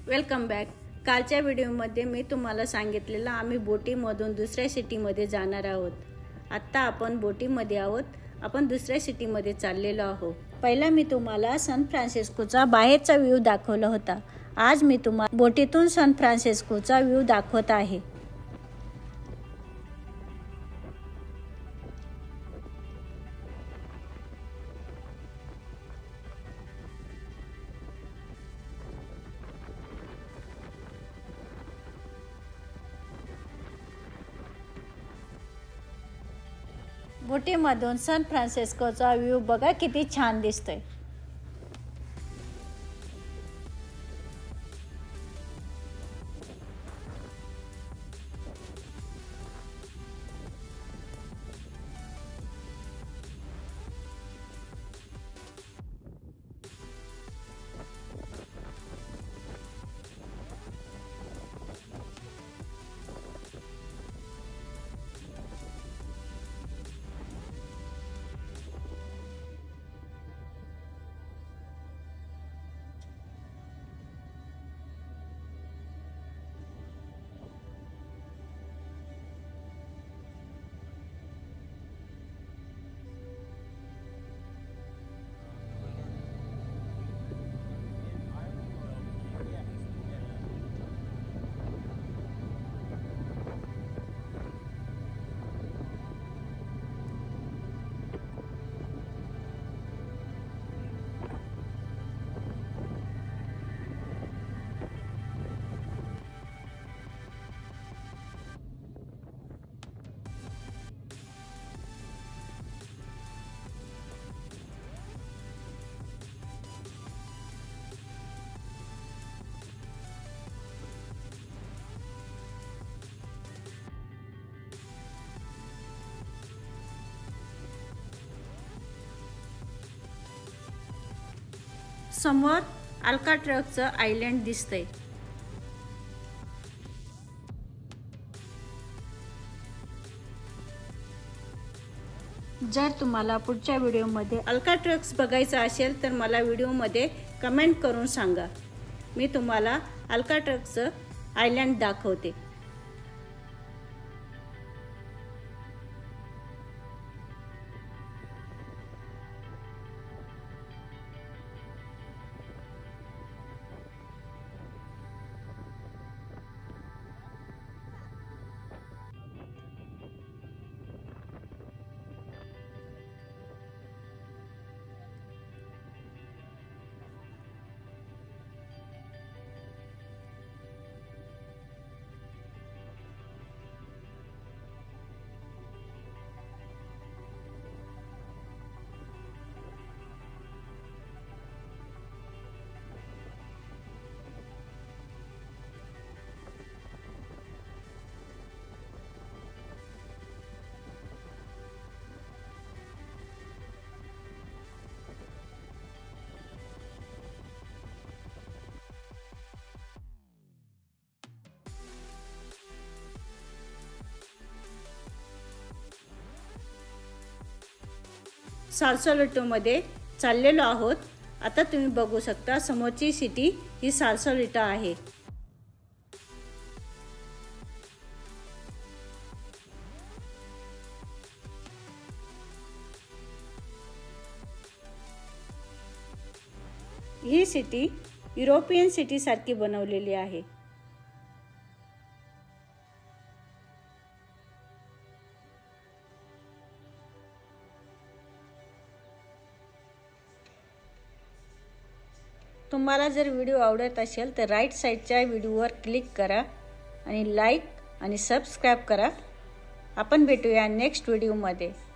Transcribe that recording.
Welcome back. कालच्या व्हिडिओमध्ये मी तुम्हाला सांगितलेलं आम्ही बोटीमधून दुसऱ्या सिटीमध्ये जाणार आहोत। आता आपण बोटीमध्ये आहोत, आपण दुसऱ्या सिटीमध्ये चाललेलो आहोत। पहिला मी तुम्हाला सॅन फ्रान्सिस्कोचा बाहेरचा व्ह्यू दाखवला होता। आज मी तुम्हाला बोटीतून सॅन फ्रान्सिस्कोचा व्ह्यू दाखवत आहे। बोटीमधून सॅन फ्रान्सिस्कोचा व्ह्यू बघा किती छान दिसतोय। समोर अल्काट्राजचं आयलंड दिसतंय। जर तुम्हाला पुढच्या व्हिडिओमध्ये अल्काट्राज बघायचा असेल तर मला व्हिडिओमध्ये कमेंट करून सांगा, मी तुम्हाला अल्काट्राजचं आयलंड दाखवते। साल्सालिटोमध्ये चाललेलो आहोत। आता तुम्ही बघू शकता समोरची सिटी ही साल्सालिटो आहे। ही सिटी युरोपियन सिटी सारखी बनवलेली आहे। तुम्हाला जर व्हिडिओ आवडत असेल तर राईट साईडच्या व्हिडिओवर क्लिक करा आणि लाईक आणि सबस्क्राईब करा। आपण भेटूया नेक्स्ट व्हिडिओमध्ये।